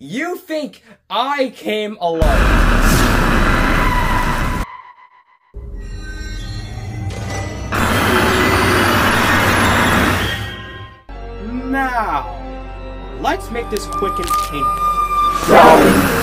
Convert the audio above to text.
You think I came alone. Now, let's make this quick and painful.